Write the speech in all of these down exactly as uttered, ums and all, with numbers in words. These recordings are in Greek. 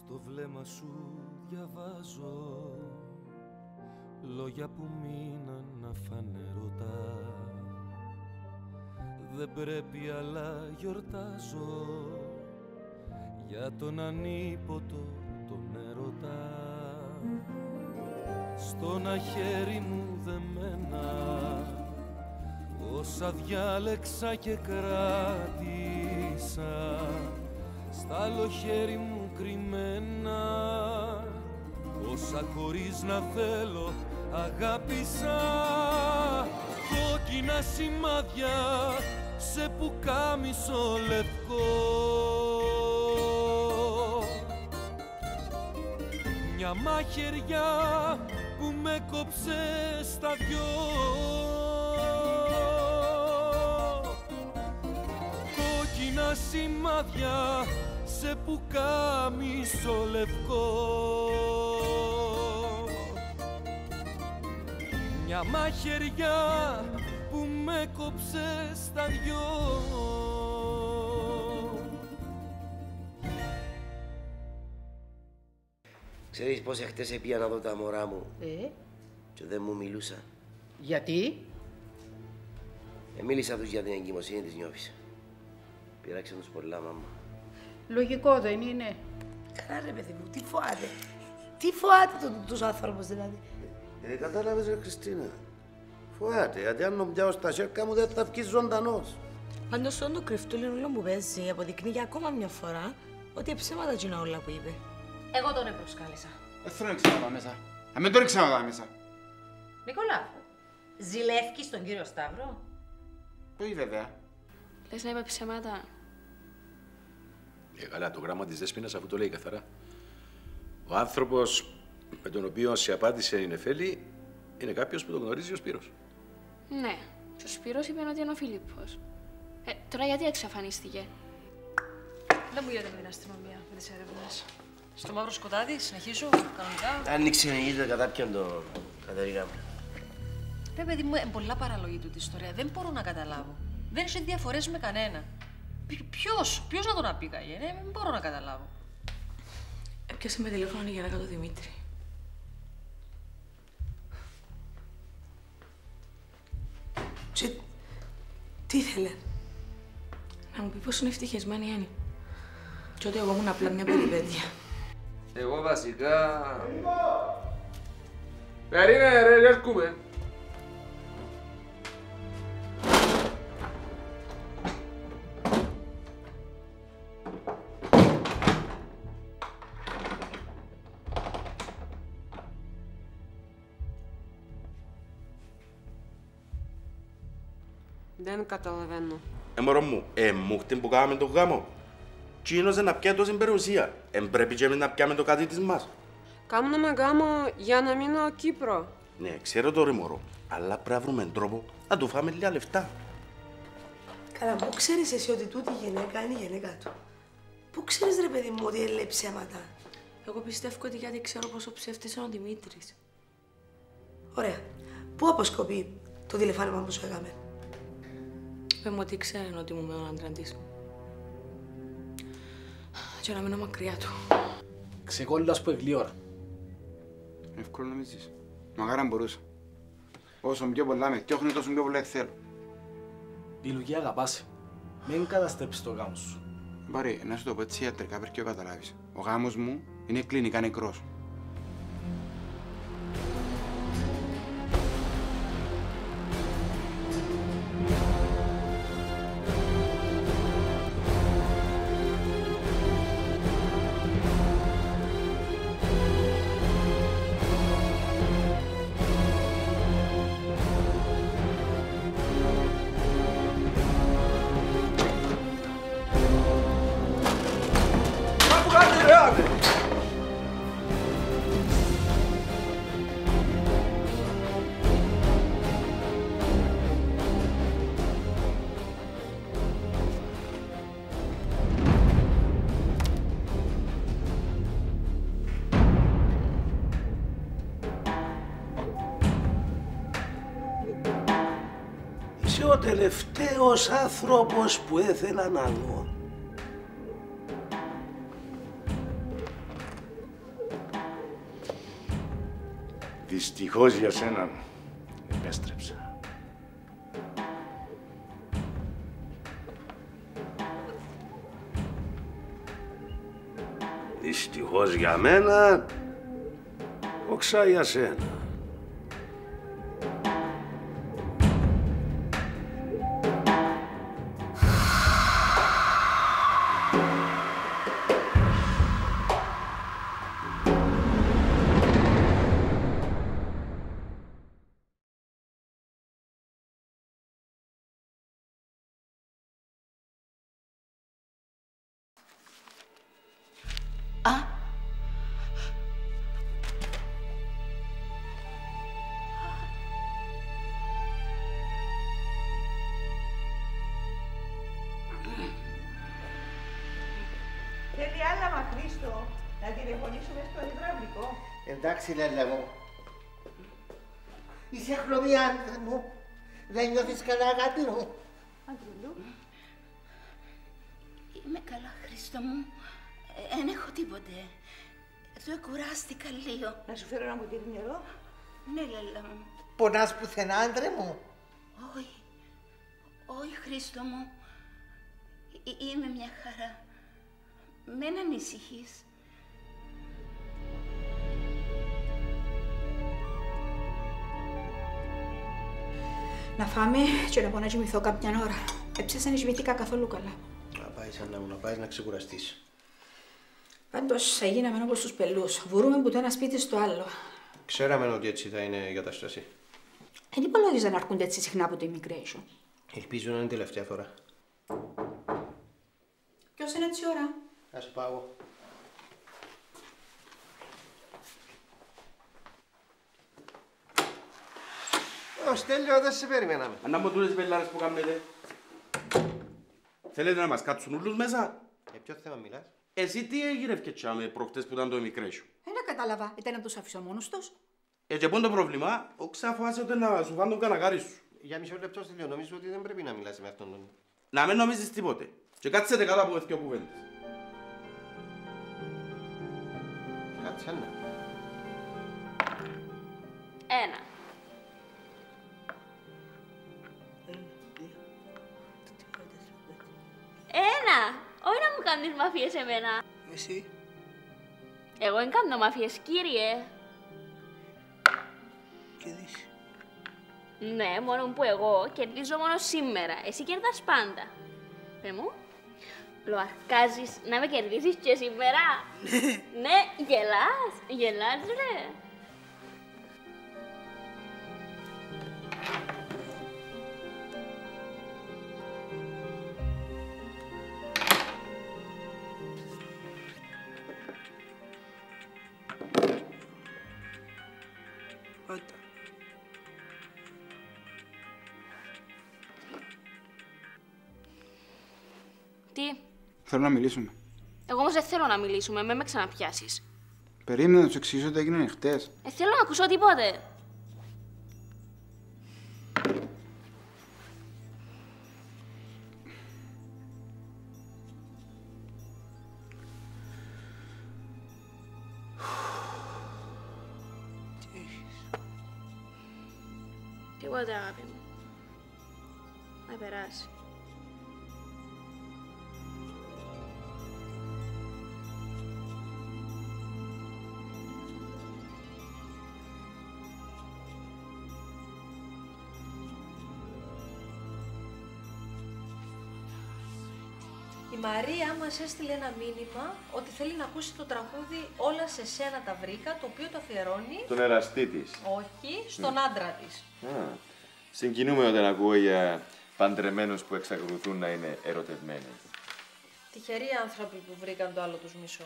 Στο βλέμμα σου διαβάζω λόγια που μείναν να φανερωτά. Δεν πρέπει αλλά γιορτάζω για τον ανίποτο τον ερωτά. Στον χέρι μου δεμένα όσα διάλεξα και κράτησα, στ' άλλο χέρι μου κρυμμένα όσα χωρίς να θέλω αγάπησα. Κόκκινα σημάδια σε πουκάμισο λευκό, μια μαχαιριά που με κόψε στα δυο. Κόκκινα σημάδια σε πουκάμισο λευκό, μια μαχαιριά που με κόψε στα δυο. Ξέρεις πως εχθές έπια να δω τα μωρά μου Ε? και δεν μου μιλούσαν. Γιατί? Ε, μίλησα τους για την εγκυμοσύνη της νιώφης. Πειράξε τους πολλά, μάμα. Λογικό δεν είναι? Καλά ρε παιδί μου, τι φοάται. Τι φοάται τον, τους άνθρωπος δηλαδή. Ε, ε, κατάλαβες ρε Χριστίνα. Φοάται, γιατί αν τον πιάω στα σέρκα μου δεν θα βγει ζωντανός. Πάντως το κρυφτούλι όλο που παίζει αποδεικνύει για ακόμα μια φορά ότι ψέματα γίνα όλα που είπε. Εγώ τον επροσκάλεσα. Δεν θέλω να ξαναδώ μέσα. Α, μην τον ξαναδώ μέσα. Νικόλα, ζηλεύκεις τον κύριο Σταύρο? Όχι βέβαια. Λες να είπε ψέματα? Ε, καλά, το γράμμα της Δέσποινας αφού το λέει καθαρά. Ο άνθρωπος με τον οποίο σε απάντησε η Νεφέλη είναι κάποιος που τον γνωρίζει ο Σπύρος. Ναι, και ο Σπύρος είπε ότι είναι ο Φίλιππος. Ε, τώρα γιατί εξαφανίστηκε? Δεν μου γίνεται με την αστυνομία, με τις έρευνες. Στο μαύρο σκοτάδι, συνεχίζω, κανονικά. Άνοιξε να είδε κατά ποιον τον Κατερίνα μου. Ρε παιδί μου, είναι πολλά παραλογή του τη ιστορία. Δεν μπορώ να καταλάβω. Δεν έχει διαφορές με κανένα. Ποιος, ποιος να τον απήγαγε, ε, δεν μπορώ να καταλάβω. Έπιασε με τηλέφωνο η γυναίκα του Δημήτρη. Και τι ήθελε? Να μου πει πως είναι ευτυχισμένη η Άννη. Και ότι εγώ ήμουν απλά μια περιπέτεια. Εγώ βασικά... Περίμενε ρε, ρε έρχομαι. Δεν καταλαβαίνω. Ε, μωρό μου, ε, μούχτην που κάναμε τον γάμο. Κίνος να πιάει τόση περιουσία. Εν πρέπει και εμείς να πιάμε το κάτι της μας. Κάμναμε γάμο για να μείνω Κύπρο. Ναι, ξέρω το ρε μωρό, αλλά πρέπει να βρούμε τρόπο να του φάμε λίγα λεφτά. Καλά, πού ξέρεις εσύ ότι τούτη η γυναίκα είναι η γυναίκα του? Πού ξέρεις ρε παιδί μου ότι λέει ψέματα? Εγώ πιστεύω ότι γιατί ξέρω πόσο ψεύτης είναι ο Δημήτρης. Ωραία. Πού αποσκοπεί το τηλεφώνημα που σου έκαμε? Είπε μου ότι ξέρει ότι ήμουν με τον άντρα της. Και να μείνω μακριά του. Ξεκόλλας που εγλίωρα. Εύκολο νομίζεις. Μακάρα μπορούσα. Όσο πιο πολλά με φτιάχνει, τόσο πιο πολλά θέλω. Η Λουκία αγαπάσαι. Μην καταστρέψεις το γάμο σου. Μπάρε, να σου το πω έτσι ιατρικά πρέπει και καταλάβεις. Ο γάμος μου είναι κλινικά νεκρός. Είσαι ο τελευταίος άνθρωπος που έθελα να δω. Δυστυχώς για σένα, επέστρεψα. Δυστυχώς για μένα, όξα για σένα. Θέλει άλαμα, Χρήστο, να τηλεφωνήσουμε στο υδραυλικό. Εντάξει, Λέλε μου. Είσαι χλωμή, άντρε μου. Δεν νιώθεις καλά, αγάπη μου. Αντρουλού. Είμαι καλά, Χρήστο μου. Δεν έχω τίποτε. Το κουράστηκα λίγο. Να σου φέρω ένα ποτήρι νερό. Ναι, Λέλα μου. Πονάς πουθενά, άντρε μου. Όχι. Όχι, Χρήστο μου. Ε, είμαι μια χαρά. Μην ανησυχείς. Να φάμε και να πάω να κοιμηθώ κάποια ώρα. Έψασα να κοιμηθήκα καθόλου καλά. Να πάει σαν να μου, να πάει να ξεκουραστείς. Πάντως θα γίναμε όπως τους πελούς. Βουρούμε που το ένα σπίτι στο άλλο. Ξέραμε ότι έτσι θα είναι η κατάσταση. Δεν υπολόγιζα να έρχονται έτσι συχνά από το immigration. Ελπίζω να είναι τελευταία φορά. Ποιος είναι έτσι ώρα? Θα σε πάω. Ω, Στέλιο, δεν σε περιμέναμε. Αν μου τούτες οι πελάρες που κάνετε. Θέλετε να μας κάτσουν όλους μέσα. Για ποιο θέμα μιλάς? Εσύ τι έγιρευκε τσάμε προχτές που ήταν το immigration? Δεν κατάλαβα. Ήταν να τους αφήσω μόνος τους. Ε, και πόν το πρόβλημα, ο ξαφάσαι ότι να σου φάνε τον κανακάρι σου. Για μισό λεπτό, Στέλιο, νομίζω ότι δεν πρέπει να μιλάς με αυτόν τον... Να μην νομίζεις τίποτε. Και κάτσετε κάτω από δύο κουβέντες. Κάτσε, Άννα. Ένα. Ένα! Όχι να μου κάνεις μαφίες εμένα. Εσύ. Εγώ δεν κάνω μαφίες, κύριε. Και δεις. Ναι, μόνο που εγώ κερδίζω μόνο σήμερα. Εσύ κερδάς πάντα. Πε μου, λοαρκάζεις να με κερδίσεις και σήμερα. Ναι, γελάς, γελάς ρε. Τι? Θέλω να μιλήσουμε. Εγώ όμως δεν θέλω να μιλήσουμε, με με ξαναπιάσεις. Περίμενα να του εξηγήσω τι έγινε χτες. Ε, θέλω να ακούσω τίποτε. Τι έχεις? Τίποτε, αγάπη μου. Να περάσει. Η Μαρία μας έστειλε ένα μήνυμα ότι θέλει να ακούσει το τραγούδι «Όλα σε σένα τα βρήκα», το οποίο το αφιερώνει... Τον εραστή της. Όχι, στον mm. άντρα της. Α, συγκινούμε όταν ακούω για παντρεμένους που εξακολουθούν να είναι ερωτευμένοι. Τυχεροί άνθρωποι που βρήκαν το άλλο τους μισό.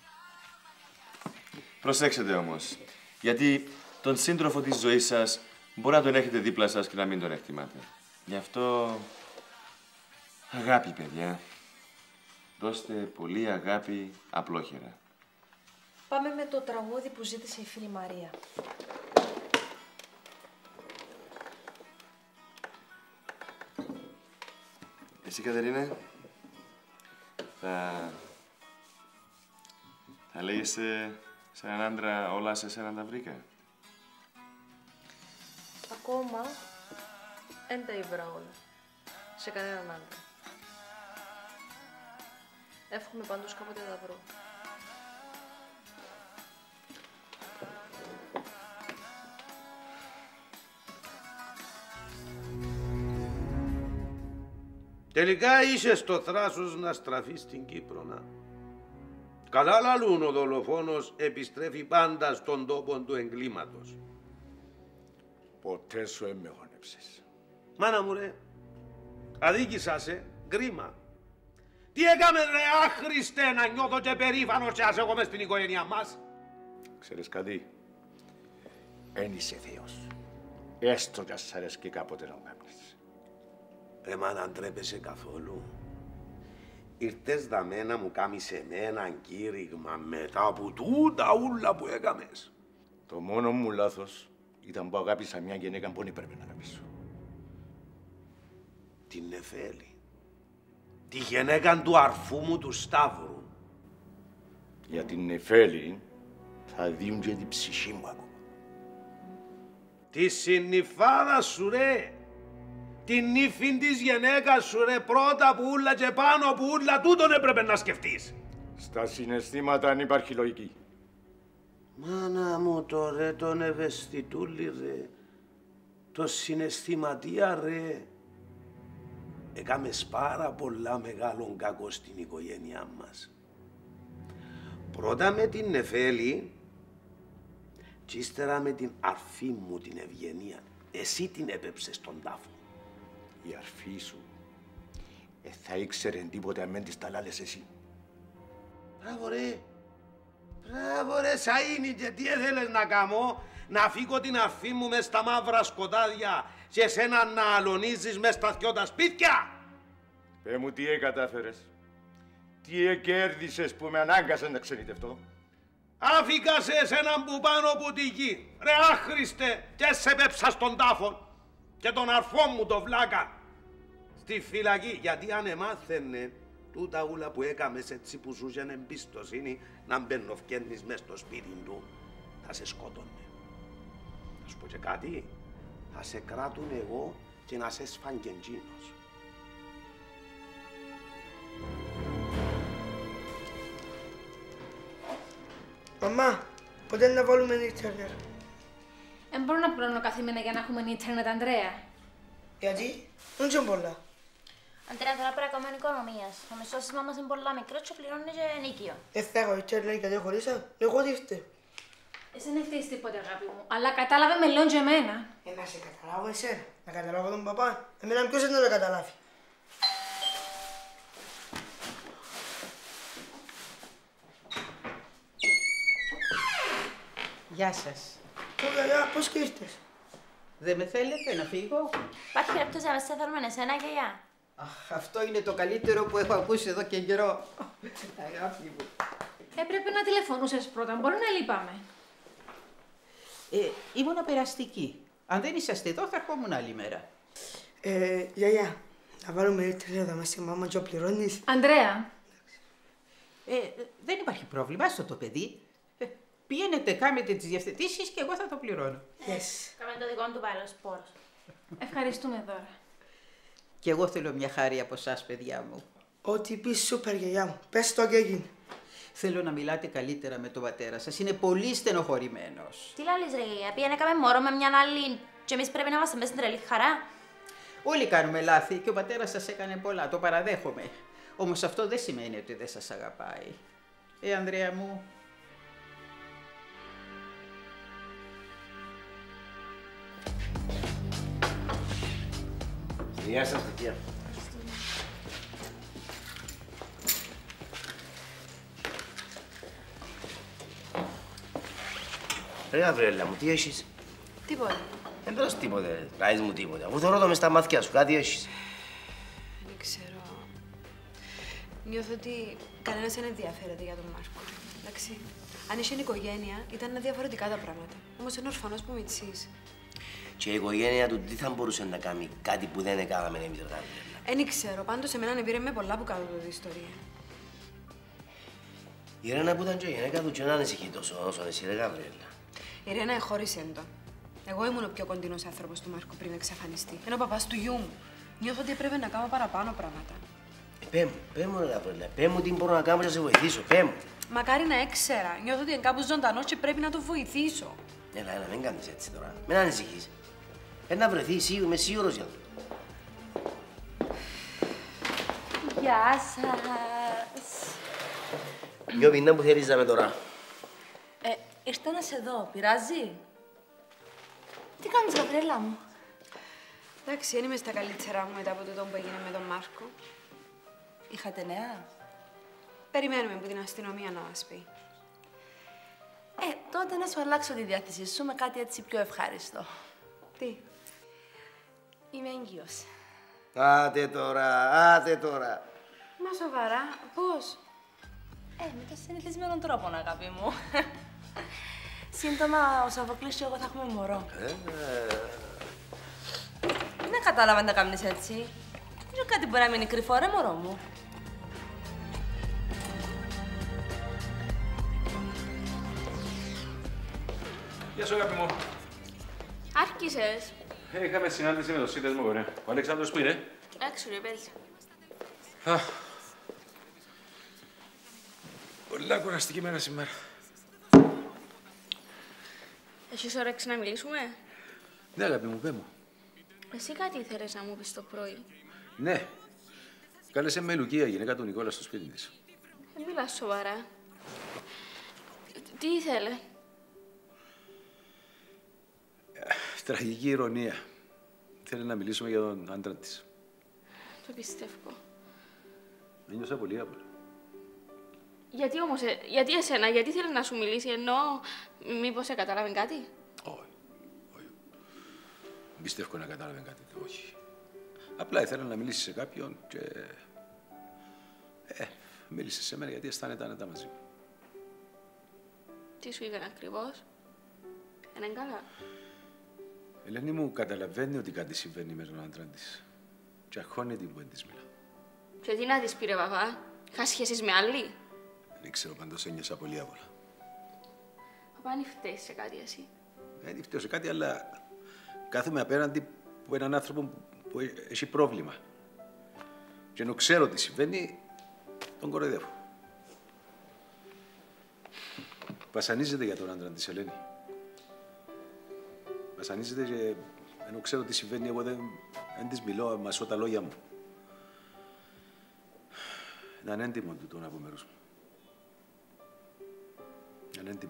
Προσέξτε όμως, γιατί τον σύντροφο της ζωής σας μπορεί να τον έχετε δίπλα σας και να μην τον εκτιμάτε. Γι' αυτό, αγάπη παιδιά. Δώστε πολύ αγάπη απλόχερα. Πάμε με το τραγούδι που ζήτησε η φίλη Μαρία. Εσύ, Κατερίνα, θα... θα λέγεσαι σε έναν άντρα όλα σε σένα τα βρήκα. ακόμα δεν τα ήβρα όλα. Σε κανέναν άντρα. Εύχομαι πάντως κάποτε να τα βρω. Τελικά είσαι το θράσος να στραφεί στην Κύπρο, να. Καλά λαλούν ο δολοφόνος επιστρέφει πάντα στον τόπο του εγκλήματος. Ποτέ σου έμαι χωνέψεις. Μάνα μου ρε, αδίκησα σε, κρίμα. Τι έκαμε ρε άχρηστε να νιώθω και περήφανος και ας έχω μες στην οικογένειά μας. Ξέρεις κάτι, εν είσαι Θεός. Έστω κι ας σ' αρέσκει κάποτε να κάνεις. Ρε μα να ντρέπεσαι καθόλου. Ήρθες δαμέ να μου κάνεις εμένα κήρυγμα μετά από τούτα ούλα που έκαμες. Το μόνο μου λάθος ήταν που αγάπησα μια γυναίκα που δεν πρέπει να αγαπήσω. Την Νεφέλη. Τη γυναίκα του αρφού μου του Σταύρου. Για την Νεφέλη θα δίνουν και την ψυχή μου ακόμα. Τη συννυφάδα σου ρε. Την νύφη της γυναίκας σου ρε, πρώτα που ούλα και πάνω που ούλα, τούτον έπρεπε να σκεφτείς. Στα συναισθήματα αν υπάρχει λογική. Μάνα μου το ρε, τον ευαισθητούλη ρε, το συναισθηματία ρε. Έκαμες πάρα πολλά μεγάλον κακό στην οικογένειά μας. Πρώτα με την Νεφέλη και ύστερα με την αρφή μου την Ευγενία. Εσύ την έπεψες στον τάφο. Η αρφή σου ε, θα ήξερε τίποτε αν μεν της τα λάλες εσύ. Μπράβο ρε, μπράβο ρε Σαΐνη, και τι έθελες να κάνω, να φύγω την αρφή μου μες στα μαύρα σκοτάδια και εσένα να αλωνίζεις μες στα δυο τα σπίτια. Πε μου τι έκατάφερες, τι εκέρδισες που με ανάγκασες να ξενιτευτώ. Άφηκα σε εσέναν που πάνω από τη γη, ρε άχρηστε, και σε πέψα στον τάφο. Και τον αρφό μου το βλάκα στη φυλακή, γιατί αν εμάθαινε τούτα ούλα που έκαμες έτσι που σου είχαν εμπιστοσύνη να μπαινοφκένεις μες στο σπίτι του, θα σε σκότωνε. Θα σου πω και κάτι, θα σε κράτουν εγώ και να σε σφαγγεντζίνος. Μαμά, πότε να βάλουμε ίντερνετ. Δεν μπορώ να πληρώνω καθημερινά για να έχουμε ίντερνετ, Ανδρέα. Γιατί, δεν είναι πολλά. Αντρέα, τώρα πρέπει να κάνουμε οικονομίας. Το μισθόσημα μας είναι πολλά μικρό και πληρώνει και νίκιο. Δεν θα έχω ίντερνετ γιατί χωρίσα, εγώ τι είστε. Εσύ δεν φταίεις τίποτε, αγάπη μου, αλλά κατάλαβε με λόγια και εμένα. Ε, να σε καταλάβω εσένα, να καταλάβω τον παπά. Εμένα ποιος δεν το καταλάβει. Γεια σας. Ωραία, πώς και ήρθες. Δεν με θέλετε να φύγω. Υπάρχει περίπτωση να με σε θέλουμε εσένα και γεια. Αχ, αυτό είναι το καλύτερο που έχω ακούσει εδώ και καιρό. Αγάπη μου. Έπρεπε να τηλεφωνούσες πρώτα, μπορεί να λείπαμε. Ε, ήμουν περαστική. Αν δεν είσαστε εδώ, θα ερχόμουν άλλη μέρα. Ε, γιαγιά, να βάλουμε ίντερνετ μας στη μάμα και ο πληρώνεις. Αντρέα. Ε, δεν υπάρχει πρόβλημα, άστο το παιδί. Ε, πηγαίνετε, κάνετε τις διευθετήσεις και εγώ θα το πληρώνω. Yes. Κάμε το δικό του πάλι ο σπόρος. Ευχαριστούμε δώρα. Και εγώ θέλω μια χάρη από εσάς, παιδιά μου. Ό,τι πεις σούπερ, γιαγιά μου. Πες το και έγινε. Θέλω να μιλάτε καλύτερα με τον πατέρα σας. Είναι πολύ στενοχωρημένος. Τι λαλείς ρε γιαγιά, πήγαινε κάμε μωρό με μια άλλη και εμείς πρέπει να είμαστε μέσα στην τρελή χαρά. Όλοι κάνουμε λάθη και ο πατέρας σας έκανε πολλά, το παραδέχομαι. Όμως αυτό δεν σημαίνει ότι δεν σας αγαπάει. Ε, Ανδρέα μου. Γεια σας, παιδιά. Ρε Γαβριέλα μου, τι έχεις. Τίποτε. Δεν τρως τίποτε, ράεις μου τίποτε. Αφού θωρώ το μες στα μάτια σου, κάτι έχεις. Δεν ξέρω. Νιώθω ότι κανένας δεν ενδιαφέρεται για τον Μάρκο. Εντάξει. Αν είχε οικογένεια, ήταν διαφορετικά τα πράγματα. Όμως είναι ορφανός που μητσείς. Και η οικογένεια του τι θα μπορούσε να κάνει κάτι που δεν έκαναμε εμείς, ρε Γαβριέλα. Δεν ξέρω. Πάντως εμένα με πήρε με πολλά που κάτω από την ιστορία. Η Ρένα που ήταν και η γυναίκα του και να ανησυχεί τόσο όσο εσύ, ρε Γαβριέλα. Η Ρένα εχώρισε τον. Εγώ ήμουν ο πιο κοντινός άνθρωπος του Μάρκου πριν εξαφανιστεί. Είναι ο παπάς του γιού μου. Νιώθω ότι έπρεπε να κάνω παραπάνω πράγματα. Ε, πέ μου, πέ μου, ρε Γαβρίλα. Πέ μου τι μπορώ να κάνω για να σε βοηθήσω. Πέ μου. Μακάρι να έξερα. Νιώθω ότι είναι κάπου ζωντανός και πρέπει να το βοηθήσω. Έλα, έλα, μην κάνεις έτσι τώρα. Μην ανησυχείς. Πρέπει να βρεθεί, σίγουρα, είμαι σίγουρος για αυτό. Γεια σας. Ποιο πίνα που θέλεις να με τώρα. Ε, ήρθα να σε δω. Πειράζει? Τι κάνεις, Γαβρέλα μου? Εντάξει, δεν είμαι στα καλύτερά μου μετά από το που έγινε με τον Μάρκο. Είχατε νέα? Περιμένουμε από την αστυνομία να μας πει. Ε, τότε να σου αλλάξω τη διάθεσή σου με κάτι έτσι πιο ευχάριστο. Τι? Είμαι έγκυος. Άτε τώρα, άτε τώρα. Μα σοβαρά, πώς? Ε, με το συνηθισμένο τρόπο, αγάπη μου. Σύντομα, ο Σαββοκλής και εγώ θα έχουμε μωρό. Ε, Δεν κατάλαβα να τα κάνεις έτσι. Είναι κάτι που μπορεί να μείνει κρυφό, ρε μωρό μου. Γεια σου, αγάπη μου. Άρχισες. Ε, είχαμε συνάντηση με το σύνδεσμο, ωραία. Ο Αλέξανδρος που είναι? Έξω, ρε παιδί. Α, πολλά κουραστική μέρα σήμερα. Έχεις όρεξη να μιλήσουμε? Ναι, αγάπη μου, πέ μου. Εσύ κάτι ήθελες να μου πεις το πρωί. Ναι. Κάλεσε με η Λουκία, η γυναίκα του Νικόλα, στο σπίτι της. Δεν μιλάς σοβαρά. Τι ήθελε? Τραγική ηρωνία. Θέλει να μιλήσουμε για τον άντρα της. Το πιστεύω. Ένιωσα πολύ άβολα. Γιατί όμως, ε, γιατί εσένα, γιατί θέλει να σου μιλήσει, ενώ μήπως σε κατάλαβε κάτι? Όχι, όχι. Δεν πιστεύω να κατάλαβε κάτι, όχι. Απλά ήθελα να μιλήσει σε κάποιον και... Ε, μίλησε σε μένα γιατί αισθάνεται άνετα μαζί μου. Τι σου είπε ακριβώς? Είναι καλά? Η Ελένη μου καταλαβαίνει ότι κάτι συμβαίνει με τον άντρα της. Και αγχώνεται που δεν της μιλά. Και τι να της πει, ρε παπά? Είχα σχέσεις με άλλη? Δεν ξέρω, πάντως ένιωσα πολύ άβολα. Παπά, αν φταίει σε κάτι εσύ? Δεν φταίω σε κάτι, αλλά κάθομαι απέναντι από έναν άνθρωπο που έχει πρόβλημα. Και ενώ ξέρω τι συμβαίνει, τον κοροϊδεύω. Βασανίζεται για τον άντρα της, Ελένη. Βασανίζεται και ενώ ξέρω τι συμβαίνει, εγώ δεν, δεν της μιλώ, μασώ τα λόγια μου. Ήταν έντιμο τούτο από μέρους μου. Ήταν έντιμο.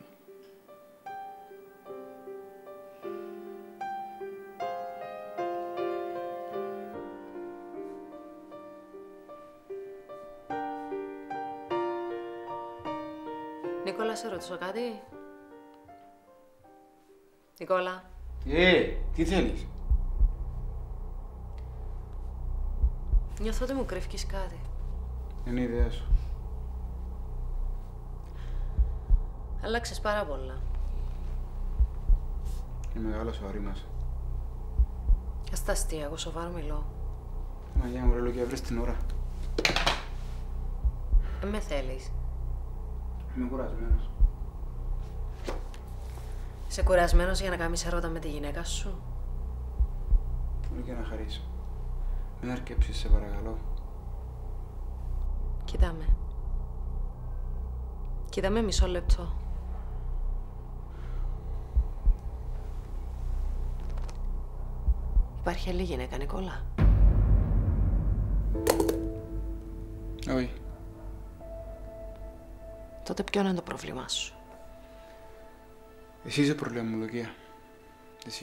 Νικόλα, σε ρωτήσω κάτι? Νικόλα. Ε, τι θέλεις? Νιώθω ότι μου κρύφκεις κάτι. Είναι η ιδέα σου. Αλλάξες πάρα πολλά. Είναι μεγάλος ο αρήμας. Ας τα αστεία, εγώ σοβαρό μιλώ. Μαγιά μου, ρε Λουκία, βρες την ώρα. Δεν με θέλεις. Είμαι κουρασμένος. Είσαι κουρασμένος για να κάνεις έρωτα με τη γυναίκα σου? Λουκία, να χαρίσω. Μην αρκέψεις, σε παρακαλώ. Κοίτα με. Κοίτα με μισό λεπτό. Υπάρχει άλλη γυναίκα, Νικόλα? Όχι. Τότε ποιο είναι το πρόβλημά σου? Εσύ είσαι πρόβλημα μου, Λουκία. Εσύ.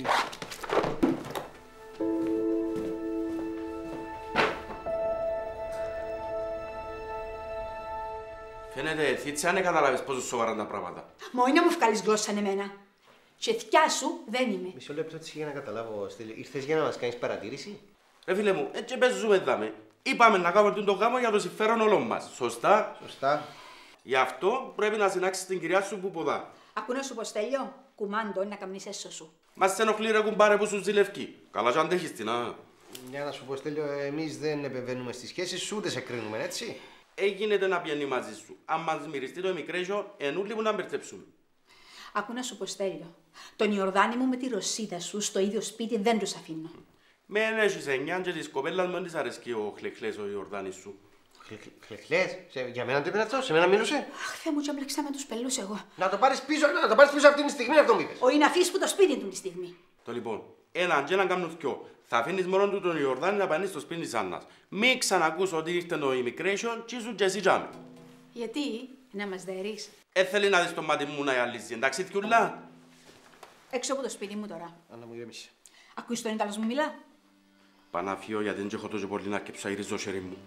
Φαίνεται, Θήτσα, αν καταλάβεις πόσο σοβαρά είναι τα πράγματα. Μόλι να μου βγάλεις γλώσσα εμένα. Και θκιά σου δεν είμαι. Μισό λεπτό έτσι για να καταλάβω, Στέλιο. Ήρθες για να μας κάνεις παρατήρηση? Ρε φίλε μου, έτσι παίζουμε δάμε. Είπαμε να κάνουμε τον γάμο για το συμφέρον όλων μας. Σωστά. Σωστά. Γι' αυτό πρέπει να συνάξεις την κυρία σου που ποδά. Ακού να σου πω, Στέλιο, κουμάντο να καμνείς έσω σου. Μας ενοχλεί ρε κουμπάρε που σου ζηλευκεί. Καλά και αντέχεις την, α. Για να σου πω, Στέλιο, εμείς δεν επεμβαίνουμε στις σχέσεις σου, ούτε σε κρίνουμε, έτσι. Έγινε να πιένει μαζί σου. Αν μας μυριστεί το μικρέζιο, ενούλοι μου να μπερδέψουν. Ακού να σου πω, Στέλιο, Τον Ιορδάνη μου με τη Ρωσίδα σου στο ίδιο σπίτι δεν τους αφήνω. Μεν έχεις εννιά και της κοπέλας μου της αρέσκει ο χλεχλές ο Ιορδάνης σου. Χλεχλές, για μένα τι είπε αυτό, σε μένα μίλουσε. Αχ, Θεέ μου, και έμπλεξα με τους πελούς εγώ. Να το πάρεις πίσω, να το πάρεις πίσω αυτή τη στιγμή, αυτό μου είπες. Ο Ιναφής που το σπίτι του τη στιγμή. Το λοιπόν, έναν και έναν κάνουν δυο. Θα αφήνεις μόνο του τον Ιορδάνη να πάνε στο σπίτι της Άννας. Μην ξανακούς ότι ήρθε το immigration και ήσουν και εσύ τζάμε. Γιατί, να μας δέρεις. Έθελε να δεις το μάτι μου να γυαλίζει, εντάξει θκιούλα. Έξω από το σπίτι μου τώρα. Άννα μου γέμισε. Ακούεις τον Ιταλός μου μιλά. Παναφιώ γιατί δεν έχω τόσο πολύ να αρκεψα γυρίζω το χέρι μου.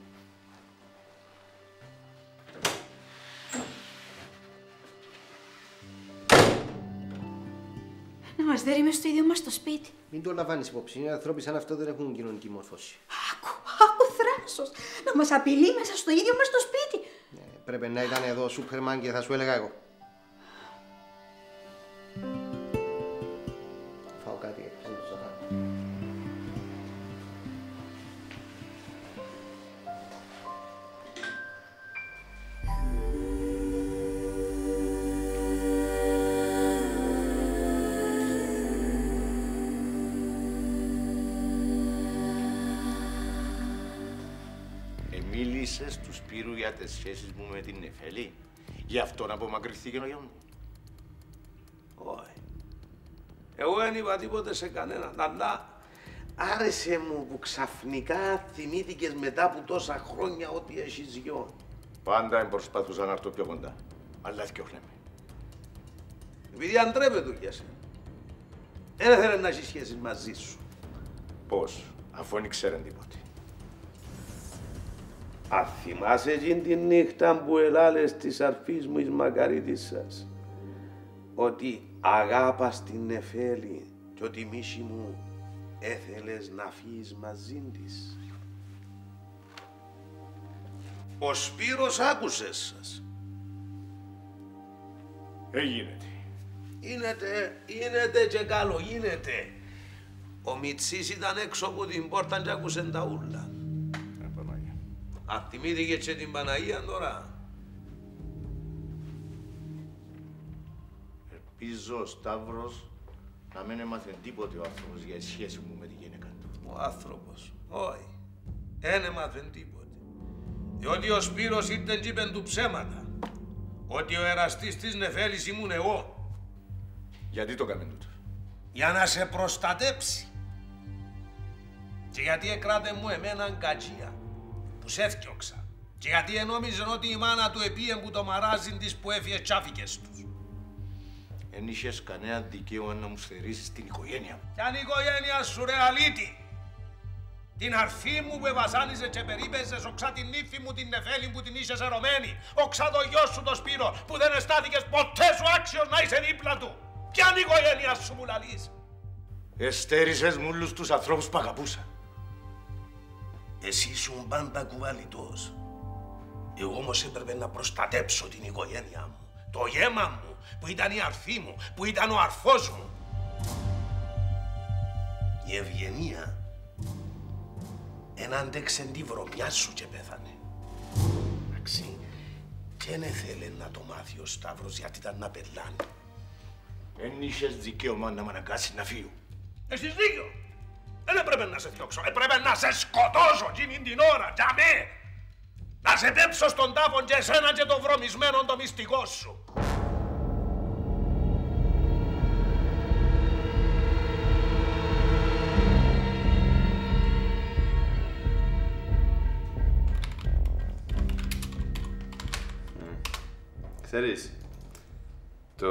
Να μας δέρει μες στο ίδιο μας το σπίτι. Μην το λαμβάνεις υπόψη. Οι άνθρωποι σαν αυτό δεν έχουν κοινωνική μόρφωση. Άκου, άκου θράσος. Να μας απειλεί μέσα στο ίδιο μας το σπίτι. Ε, πρέπει να ήταν εδώ ο Σούπερμαν και θα σου έλεγα εγώ. Φάω κάτι έξω το σοφά. Μίλησες του Σπύρου για τις σχέσεις μου με την Νεφέλη. Γι' αυτό να απομακρυνθεί ο γιο μου. Όχι. Εγώ δεν είπα τίποτε σε κανέναν, αλλά άρεσε μου που ξαφνικά θυμήθηκες μετά από τόσα χρόνια ότι έχεις γιο. Πάντα προσπαθούσα να έρθω πιο κοντά. Αλλά θκιόχνε με. Επειδή αντρέπεται για σένα. Δεν ήθελε να έχει σχέσεις μαζί σου. Πώς, αφού δεν ξέρουν τίποτε. Αν θυμάσαι εκείνη τη νύχτα που ελάλες της αρφής μου εις μακαρίτης σας ότι αγάπας την Νεφέλη και ότι μίση μου έθελες να φύγεις μαζί της. Ο Σπύρος άκουσες σας. Έγινεται. Γίνεται, γίνεται και καλό, γίνεται. Ο Μιτσής ήταν έξω από την πόρτα και άκουσε τα ούλα. Αν θυμήθηκε και την Παναγία τώρα. Ελπίζω ο Σταύρος να μην έμαθε τίποτε ο άνθρωπος για τη σχέση μου με τη γυναίκα του. Ο άνθρωπος, όχι. Δεν έμαθε τίποτε. Διότι ο Σπύρος ήρθε και είπεν του ψέματα. Ότι ο εραστής της Νεφέλης ήμουν εγώ. Γιατί το έκαμε τούτο? Για να σε προστατέψει. Και γιατί εκράτε μου εμέναν κατσία. Που σε έφτιαξα. Και γιατί ενόμιζαν ότι η μάνα του επίεν που το μαράζιν της που έφυγε τσάφικες τους. Εν είχες κανένα δικαίωμα να μου στερήσεις την οικογένεια μου. Κι αν η οικογένεια σου ρε αλήτη. Την αρφή μου που εβασάνιζε και περίπεζες, οξά την νύφη μου την Νεφέλη που την είχες ερωμένη, οξά το γιο σου το Σπύρο που δεν αισθάνθηκες ποτέ σου άξιος να είσαι δίπλα του. Ποια είναι η οικογένεια σου που λαλείς? Εστέρισες μου όλους τους ανθρώπους που αγαπούσα. Εσύ ήσουν πάντα κουβαλητός. Εγώ όμως έπρεπε να προστατέψω την οικογένειά μου. Το γέμα μου, που ήταν η αρφή μου, που ήταν ο αρφός μου. Η Ευγενία εν άντεξε τη βρωμιά σου και πέθανε. Εντάξει, και δεν ήθελε να το μάθει ο Σταύρος γιατί ήταν να πελάνει. Εν είχες δικαίωμα να μ' αναγκάσεις να φύγω. Έχεις δίκιο. Δεν έπρεπε να σε διώξω, έπρεπε να σε σκοτώσω εκείνη την ώρα, για με. Να σε πέψω στον τάφο και εσένα και το βρωμισμένο το μυστικό σου. Ξέρεις, το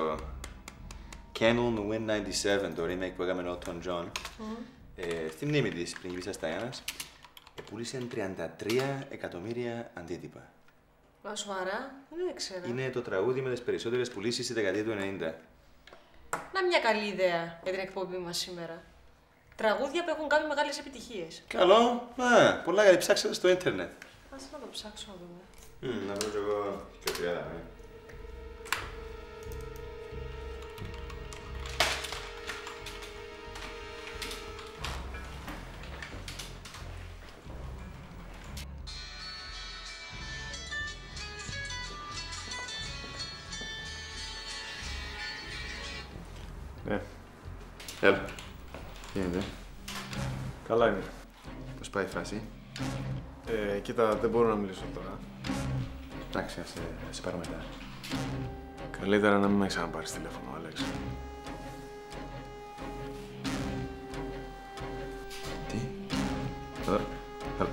Camel με Win ενενήντα επτά, το remake που έκαμε ο Elton John, mm. ε, στη μνήμη της πριγκίπισσας Νταϊάνας, πούλησε τριάντα τρία εκατομμύρια αντίτυπα. Μα σοβαρά, δεν ξέρω. Είναι το τραγούδι με τις περισσότερες πουλήσεις στη δεκαετία του ενενήντα. Να μια καλή ιδέα για την εκπομπή μας σήμερα. Τραγούδια που έχουν κάνει μεγάλες επιτυχίες. Καλό, α, πολλά γιατί ψάξατε στο ίντερνετ. Ας να το ψάξω να δούμε. Mm, να βρω κι εγώ και τριάντα, ναι. Έλα. Τι γίνεται? Καλά είναι. Πώς πάει η φάση? Ε, κοίτα, δεν μπορώ να μιλήσω τώρα. Εντάξει, ας σε πάρω μετά. Καλύτερα να μην με ξαναπάρεις τηλέφωνο, Άλεξ. Τι? Έλα. Έλα.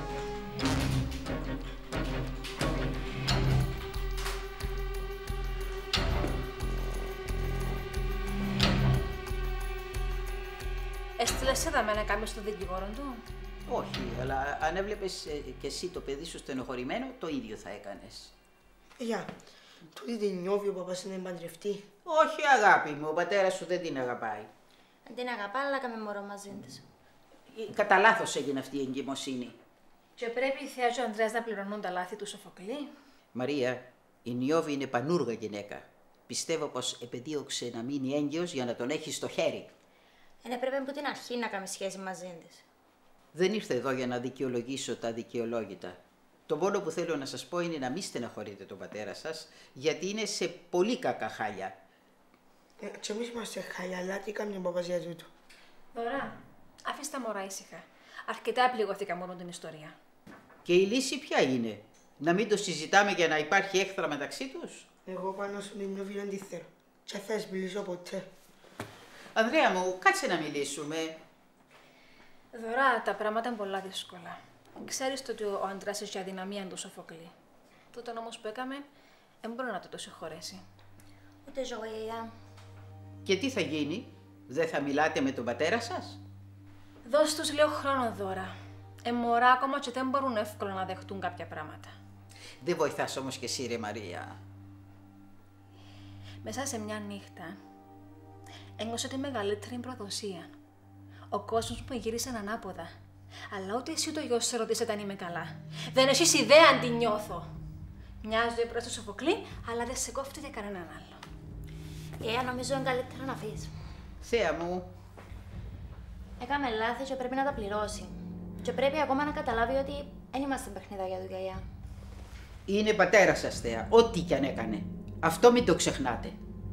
Έστειλες εδώ να κάνεις τον δικηγόρο του. Όχι, αλλά αν έβλεπες ε, και εσύ το παιδί σου στενοχωρημένο, το ίδιο θα έκανες. Γεια. Τούτη την νιώθει ο παπάς να παντρευτεί. Όχι, αγάπη μου, ο πατέρας σου δεν την αγαπάει. Αν την αγαπά, αλλά κάμε μωρό μαζί της. Ε, Κατά λάθος έγινε αυτή η εγκυμοσύνη. Και πρέπει η Θεία και ο Ανδρέας να πληρώνουν τα λάθη του Σοφοκλή. Μαρία, η Νιώβη είναι πανούργα γυναίκα. Πιστεύω πως επεδίωξε να μείνει έγκυος για να τον έχει στο χέρι. Δεν έπρεπε από την αρχή να κάνει σχέση μαζί της. Δεν ήρθε εδώ για να δικαιολογήσω τα δικαιολόγητα. Το μόνο που θέλω να σας πω είναι να μην στεναχωρείτε τον πατέρα σας, γιατί είναι σε πολύ κακά χάλια. Ε, και εμείς είμαστε χάλια, αλλά τι κάνει ο παπάς για τούτο. Δωρά, άφησε τα μωρά ήσυχα. Αρκετά πληγωθήκα μόνο την ιστορία. Και η λύση ποια είναι? Να μην το συζητάμε για να υπάρχει έχθρα μεταξύ τους? Εγώ πάνω στον Νιώβη δεν τη θέλω. Και θα μιλήσω ποτέ. Ανδρέα μου, κάτσε να μιλήσουμε. Δωρά, τα πράγματα είναι πολλά δύσκολα. Ξέρεις το ότι ο άντρας έχει αδυναμία του Σοφοκλή. Τούτον όμως που έκαμε, δεν μπορώ να το το συγχωρέσει. Ούτε εγώ, γιαγιά. Και τι θα γίνει? Δεν θα μιλάτε με τον πατέρα σας? Δώσ' τους λίγο χρόνο, Δώρα. Ε, μωρά ακόμα και δεν μπορούν εύκολα να δεχτούν κάποια πράγματα. Δεν βοηθάς όμως και εσύ, ρε Μαρία. Μέσα σε μια νύχτα, ένιωσα τη μεγαλύτερη προδοσία. Ο κόσμος μου γύρισε ανάποδα. Αλλά ούτε εσύ ούτε ο γιος σε ρωτήσετε αν είμαι καλά. Δεν έχεις ιδέα αν τι νιώθω. Μοιάζω προς το Σοφοκλή, αλλά δεν σε κόφτει για κανέναν άλλο. Γιαγιά, νομίζω είναι καλύτερα να φύγεις. Θεία μου. Έκαμε λάθη και πρέπει να τα πληρώσει. Και πρέπει ακόμα να καταλάβει ότι δεν είμαστε παιχνιδάκια του, γιαγιά. Είναι πατέρα σας, Θέα, ό,τι κι αν έκανε. Αυτό μην το ξεχνάτε.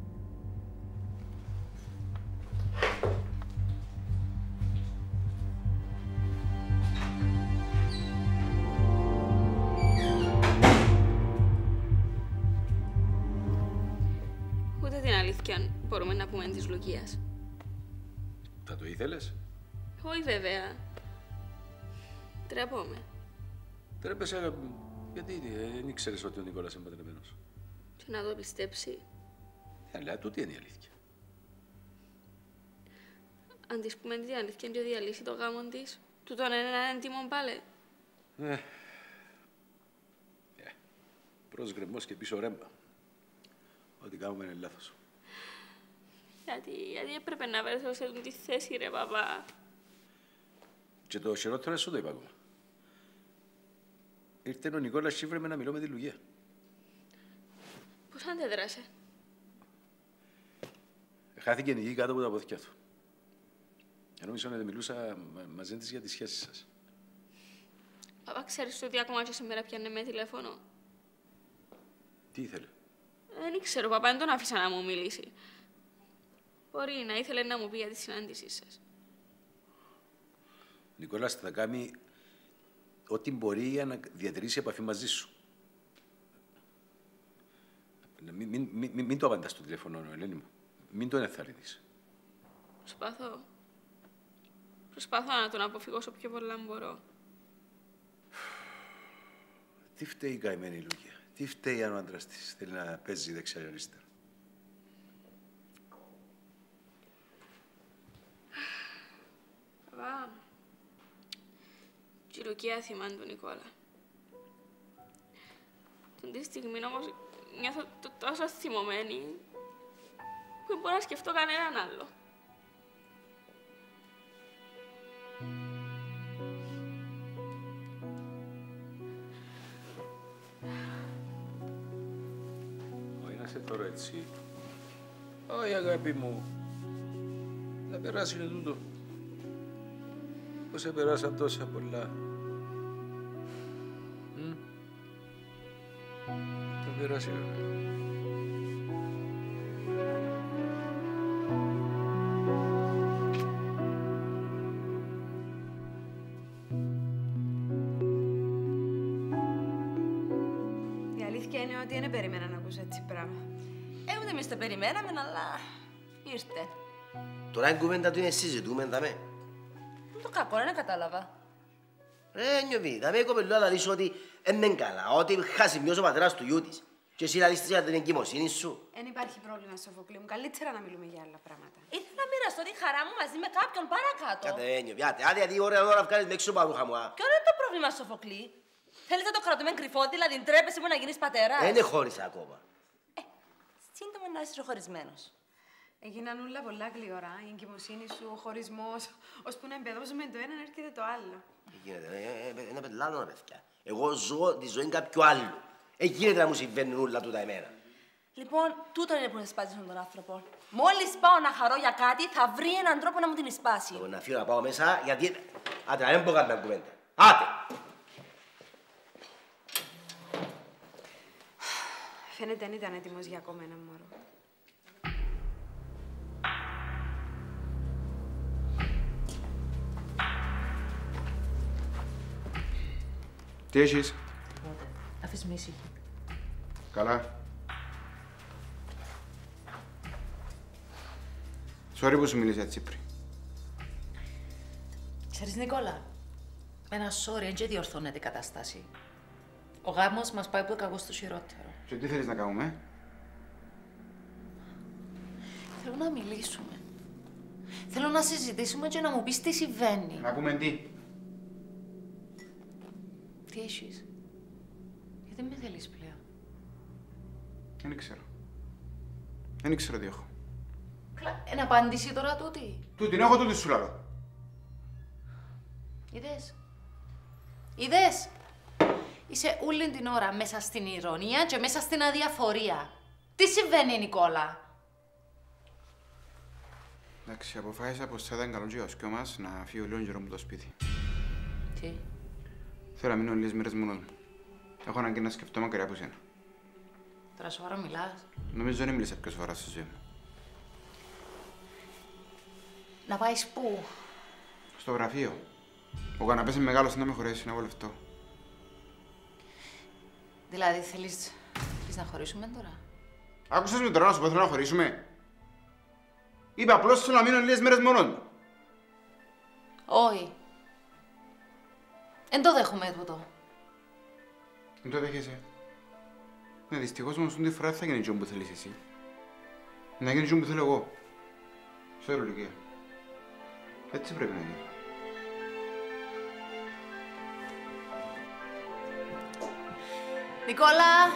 Ούτε την αλήθεια μπορούμε να πούμε της Λουκίας. Θα το ήθελες? Όχι βέβαια. Τρέπομαι. Τρέπεσαι, αγάπη μου. Γιατί δεν ήξερες ότι ο Νικόλας είναι παντρεμένος? Και να το πιστέψει. Αλλά τούτη είναι η αλήθεια. Αν της πούμε την αλήθεια και διαλύσει το γάμο της, τούτον είναι ένα έντιμο πάλι. Ε, ε, προς γκρεμός και πίσω ρέμπα. Ό,τι κάνουμε είναι λάθος. Γιατί, γιατί έπρεπε να βρεθώ σε τη θέση, ρε παπά. Και το χειρότερο σου το είπα ακόμα. Ήρθε ο Νικόλας και βρέμε να μιλώ με τη Λουκία. Πώς αντέδρασε? Χάθηκε η γη κάτω από τα πόδια του. Νόμιζα ότι μιλούσα μαζί της για τις σχέσεις σας. Παπά, ξέρεις ότι ακόμα και σήμερα πιάνε με τηλέφωνο? Τι ήθελε? Δεν ξέρω, παπά, δεν τον άφησα να μου μιλήσει. Μπορεί να ήθελε να μου πει για τη συνάντησή σας. Ο Νικόλας θα κάνει ό,τι μπορεί για να διατηρήσει επαφή μαζί σου. Μην, μην, μην, μην το απαντάς στο τηλέφωνο, Ελένη μου. Μην τον ενθαρρύνεις. Προσπαθώ. Προσπαθώ να τον αποφύγω όσο πιο πολλά μπορώ. Τι φταίει η καημένη Λουκία? Τι φταίει αν ο άντρας της θέλει να παίζει δεξιά και αριστερά? Παπά, η Λουκία θυμάται τον Νικόλα. Τον τη στιγμή όμως νιώθω το τόσο θυμωμένη που δεν μπορώ να σκεφτώ κανέναν άλλο. Όχι να σε θωρώ έτσι. Όχι, αγάπη μου. Θα περάσει είναι τούτο. Πώς σε περάσαν τόσα πολλά. Μ? Θα περάσει βέβαια. αλήθεια είναι ότι δεν περίμενα να ακούσω έτσι πράγμα. Ε, ούτε εμείς το περιμέναμε, αλλά ήρθε. Τώρα η κουβέντα του είναι συζητούμε, δαμε. Το κακό, δεν κατάλαβα. Ρε νιώβη, δαμε η κοπελούα θα λύσει ότι είναι καλά, ότι χάσει μειώσει ο πατέρας του γιού της. Και εσύ να λύσεις για την εγκυμοσύνη σου. Δεν υπάρχει πρόβλημα, Σοφοκλή μου. Καλύτερα να μιλούμε για άλλα πράγματα. Ήθελα να μοιραστώ τη χαρά μου μαζί με κάποιον παρακάτω. Κάτε νιώβη, άτε, άτε, γιατί ωραία ώρα βγάλεις με έξω παρούχα μου. Ποιο είναι το πρόβλημα, Σοφοκλή? Θέλεις να το κρατούμε κρυφό, δηλαδή ντρέπεσαι μου να γίνεις πατέρας? Δεν χώρισα ακόμα. Ε, σύντομα να είσαι χωρισμένος. Έγιναν όλα πολλά γλυωρά. Η εγκυμοσύνη σου, ο χωρισμός, ώσπου να εμπεδώσουμε το ένα, έρχεται το άλλο. Τι γίνεται, είναι πετλάδωνα παιδιά. Εγώ ζω τη ζωή κάποιου άλλου. Ε, γίνεται να μου συμβαίνουν όλα τούτα εμένα. Λοιπόν, τούτο είναι που εσπάζουν τον άνθρωπο. Μόλις πάω να χαρώ για κάτι, θα βρει έναν τρόπο να μου την εσπάσει. Εγώ να φύγω να πάω μέσα, γιατί... Άντε, να μην πω καμιά κουβέντα. Άντε! Φαίνεται δεν ήταν έτοιμος για ακόμα ένα μωρό. Τι έχεις? Αφήσ' με ήσυχη. Καλά. Sorry που σου μίλησα έτσι πριν. Ξέρεις, Νικόλα, με ένα sorry δεν και διορθώνεται η κατάσταση. Ο γάμος μας πάει από το κακό στο χειρότερο. Και τι θέλεις να κάνουμε? Θέλω να μιλήσουμε. Θέλω να συζητήσουμε και να μου πεις τι συμβαίνει. Να πούμε τι? Τι έχεις? Γιατί με θέλεις πλέον? Δεν ξέρω. Δεν ξέρω τι έχω. Καλά, εν απάντηση τώρα τούτη. Τούτη, έχω τούτη σου λαλώ. Είδες. Είδες. Είσαι όλη την ώρα μέσα στην ηρωνία και μέσα στην αδιαφορία. Τι συμβαίνει, Νικόλα? Εντάξει, αποφάσισα πως θα ήταν καλό και ο μας να φύγει ο λίγο από το σπίτι. Τι? Θέλω να μείνω λίγες μέρες μόνος μου. Έχω ανάγκη να σκεφτώ μακριά από σένα. Τώρα σοβαρά μιλάς? Νομίζω δεν μίλησα πιο σοβαρά στη ζωή μου. Να πάεις πού? Στο γραφείο. Ο καναπές είναι μεγάλος, να με χωρέσει να βολευτώ. Δηλαδή θέλεις, θέλεις να χωρίσουμε τώρα? Άκουσες με τώρα να σου πω θέλω να χωρίσουμε. Είπα απλώς θέλω να μείνω λίγες μέρες μόνος μου. Όχι. Εν το δέχομαι τούτο. Δεν το δέχεσαι. Ναι, δυστυχώς όμως την φορά δεν θα γίνει τζον που θέλεις εσύ. Να γίνει τζον που θέλω εγώ. Σε ολικία. Έτσι πρέπει να γίνει. Νικόλα!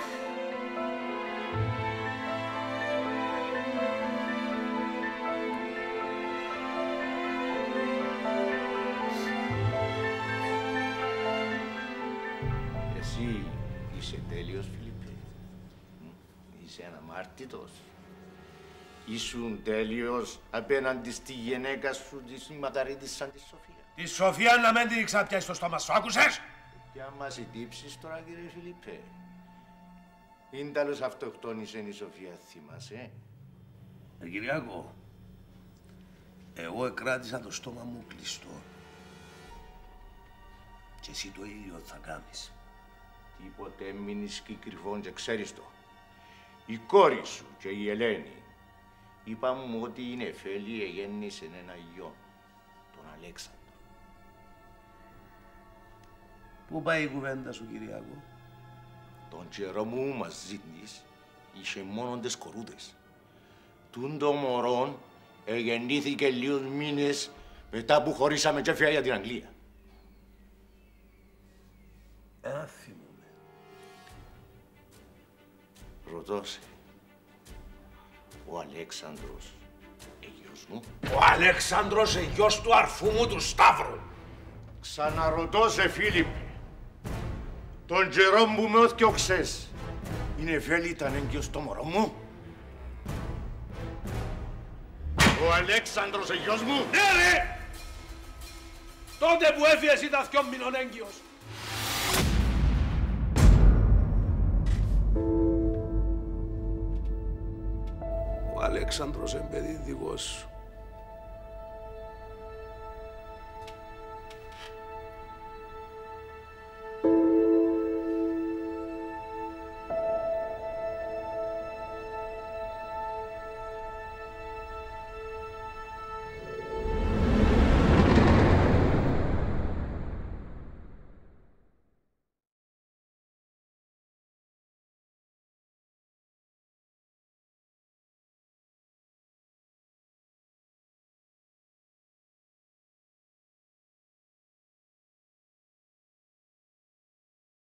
Εσύ είσαι τέλειος, Φίλιππε. Είσαι αναμάρτητος. Ήσουν τέλειος απέναντι στη γυναίκα σου, τη ματαρίτης σαν τη Σοφία. Τη Σοφία να μην την ξαπιάσει στο στόμα σου, άκουσες? Και άμα μας τύψεις τώρα, κύριε Φιλιππέ. Ίνταλος αυτοκτόνησε η Σοφία, θυμάσαι. Ε, Κυριάκο, εγώ εκράτησα το στόμα μου κλειστό. Και εσύ το ίδιο θα κάνεις. Τίποτε μείνεις και κρυφόν και ξέρεις το. Η κόρη σου και η Ελένη είπα μου ότι η Νεφέλη εγέννησε ένα γιο, τον Αλέξανδρο. Πού πάει η κουβέντα σου, Κυριάκο? Τον καιρό μου μας ζήτνεις, είχε μόνο τις κορούδες. Τούν το μωρόν εγεννήθηκε λίγους μήνες μετά που χωρίσαμε και έφυγα για την Αγγλία. Α, θυμούμαι. Ρωτώ σε, ο Αλέξανδρος εγγυός μου. Ο Αλέξανδρος εγγυός του αρφού μου του Σταύρου. Ξαναρωτώ σε, Φίλιππε. Τον καιρό που με όθκιοξες, η Νεφέλη ήταν έγκυος στο μωρό μου. Ο Αλέξανδρος εγγυός μου. Ναι, ρε! Τότε που έφυγες ήταν δυο μήνων έγκυος. Ο Αλέξανδρος είναι παιδί δικός σου.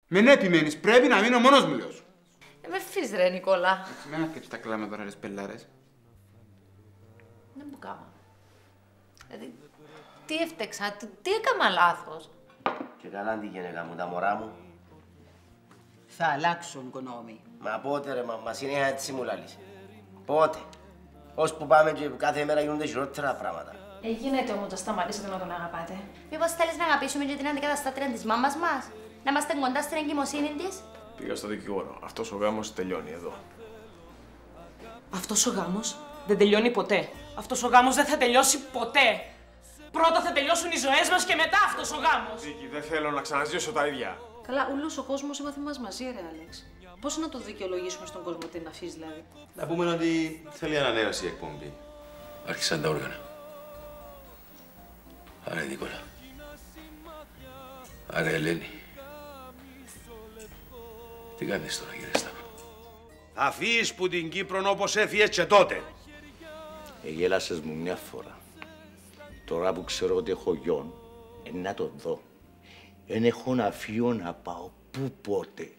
Με ναι επιμένεις, πρέπει να μείνω μόνος μου, λέω σου. Ε, με φύς ρε, Νικόλα. Με να πιέτσι τα κλάμα τώρα, ρε σπελάρες. Δεν μου κάμα. Δηλαδή, τι έφτεξα, τι, τι έκανα λάθος. Και καλά τη γενέκα μου, τα μωρά μου. Θα αλλάξουν γνώμη. Μα πότε ρε, μα, μας είναι έτσι μου λαλείς. Πότε. Ως που πάμε και κάθε μέρα γίνονται χειρότερα πράγματα. Ε, γίνεται όμως να σταματήσετε να τον αγαπάτε. Μήπως θέλεις να αγαπήσουμε και την αντικαταστάτρια της μάμας μας? Να είμαστε κοντά στην εγκυμοσύνη της? Πήγα στο δικηγόρο. Αυτός ο γάμος τελειώνει εδώ. Αυτός ο γάμος δεν τελειώνει ποτέ. Αυτός ο γάμος δεν θα τελειώσει ποτέ. Πρώτα θα τελειώσουν οι ζωές μας και μετά αυτός ο γάμος. Βίκυ, δεν θέλω να ξαναζήσω τα ίδια. Καλά, ούλος ο κόσμος έμαθε μας μαζί, ρε Άλεξ. Πώς να το δικαιολογήσουμε στον κόσμο την αφής, δηλαδή? Να πούμε ότι θέλει ανανέωση η εκπομπή. Άρχισαν τα όργανα. Άρα Νικόλα. Άρα Ελένη. Τι κάνεις τώρα, κύριε Σταύρο? Θα φύγεις που την Κύπρο όπως έφυγες και τότε. Εγέλασες μου μια φορά. Τώρα που ξέρω ότι έχω γιον, ε, να το δω. Εν έχω να φύγω να πάω πού πότε.